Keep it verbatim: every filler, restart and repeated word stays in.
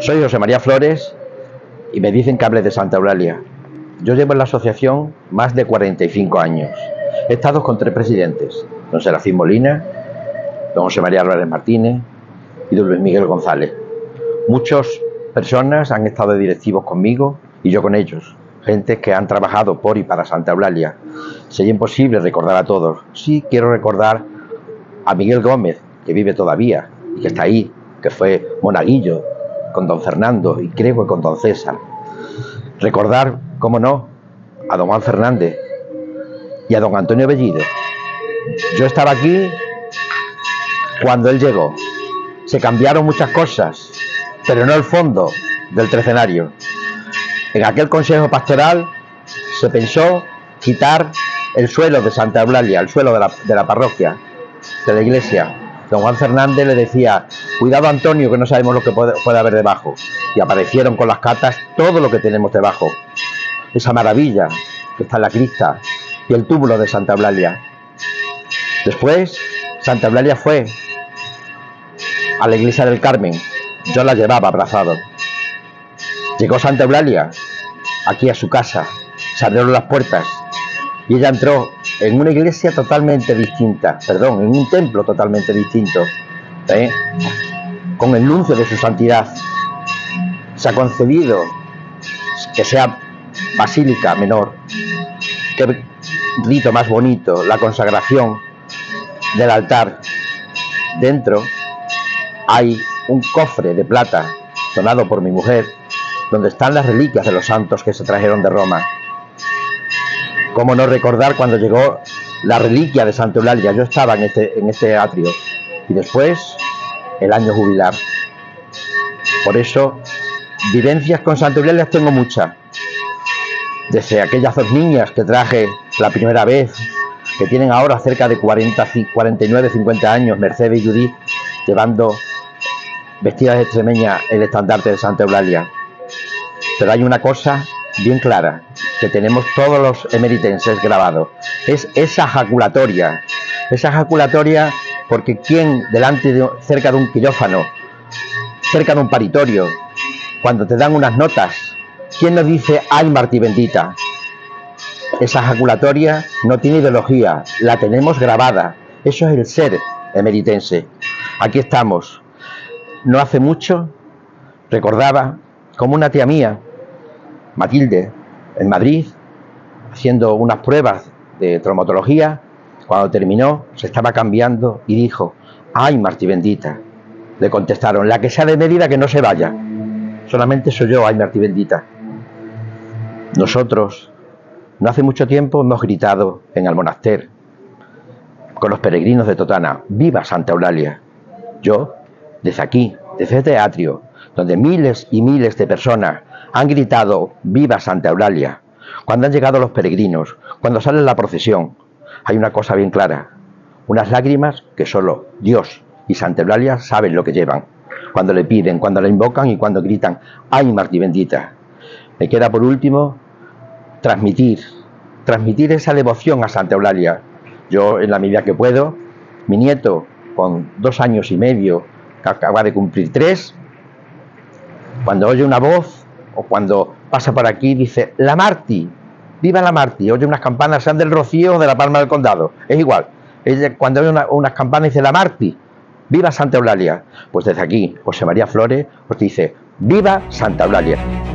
Soy José María Flores y me dicen que hable de Santa Eulalia. Yo llevo en la asociación más de cuarenta y cinco años. He estado con tres presidentes, don Serafín Molina, don José María Álvarez Martínez y don Luis Miguel González. Muchas personas han estado de directivos conmigo y yo con ellos. Gente que han trabajado por y para Santa Eulalia. Sería imposible recordar a todos. Sí quiero recordar a Miguel Gómez, que vive todavía y que está ahí, que fue monaguillo con don Fernando y creo que con don César. Recordar, cómo no, a don Juan Fernández y a don Antonio Bellido. Yo estaba aquí cuando él llegó. Se cambiaron muchas cosas, pero no el fondo del trecenario. En aquel consejo pastoral se pensó quitar el suelo de Santa Eulalia, el suelo de la, de la parroquia, de la iglesia. Don Juan Fernández le decía: cuidado, Antonio, que no sabemos lo que puede, puede haber debajo. Y aparecieron con las catas todo lo que tenemos debajo. Esa maravilla que está en la cripta y el túmulo de Santa Eulalia. Después, Santa Eulalia fue a la iglesia del Carmen. Yo la llevaba abrazado. Llegó Santa Eulalia aquí a su casa, se abrieron las puertas y ella entró en una iglesia totalmente distinta, perdón, en un templo totalmente distinto, ¿eh? Con el nuncio de su santidad. Se ha concedido que sea basílica menor. Qué rito más bonito, la consagración del altar. Dentro hay un cofre de plata donado por mi mujer, donde están las reliquias de los santos que se trajeron de Roma. ¿Cómo no recordar cuando llegó la reliquia de Santa Eulalia? Yo estaba en este, en este atrio. Y después, el año jubilar. Por eso, vivencias con Santa Eulalia tengo muchas. Desde aquellas dos niñas que traje la primera vez, que tienen ahora cerca de cuarenta, cuarenta y nueve, cincuenta años, Mercedes y Judith, llevando vestidas de extremeña el estandarte de Santa Eulalia. Pero hay una cosa bien clara, que tenemos todos los emeritenses grabados, es esa jaculatoria, esa jaculatoria porque quien delante de, cerca de un quirófano, cerca de un paritorio, cuando te dan unas notas, ¿quién nos dice ay Martí bendita? Esa jaculatoria no tiene ideología, la tenemos grabada, eso es el ser emeritense. Aquí estamos. No hace mucho recordaba como una tía mía, Matilde, en Madrid, haciendo unas pruebas de traumatología, cuando terminó se estaba cambiando y dijo: ay Martí bendita. Le contestaron: la que sea de Mérida que no se vaya. Solamente soy yo, ay Martí bendita. Nosotros no hace mucho tiempo hemos gritado en el monasterio con los peregrinos de Totana: viva Santa Eulalia. Yo, desde aquí, desde este atrio, donde miles y miles de personas han gritado viva Santa Eulalia, cuando han llegado los peregrinos, cuando sale la procesión, hay una cosa bien clara, unas lágrimas que solo Dios y Santa Eulalia saben lo que llevan, cuando le piden, cuando le invocan y cuando gritan ay Martí bendita. Me queda por último transmitir, transmitir esa devoción a Santa Eulalia. Yo, en la medida que puedo, mi nieto con dos años y medio, que acaba de cumplir tres, cuando oye una voz o cuando pasa por aquí dice la Martí, viva la Martí, oye unas campanas, sean del Rocío o de la Palma del Condado, es igual. Ella, cuando oye una, unas campanas dice la Martí, viva Santa Eulalia. Pues desde aquí José María Flores os dice viva Santa Eulalia.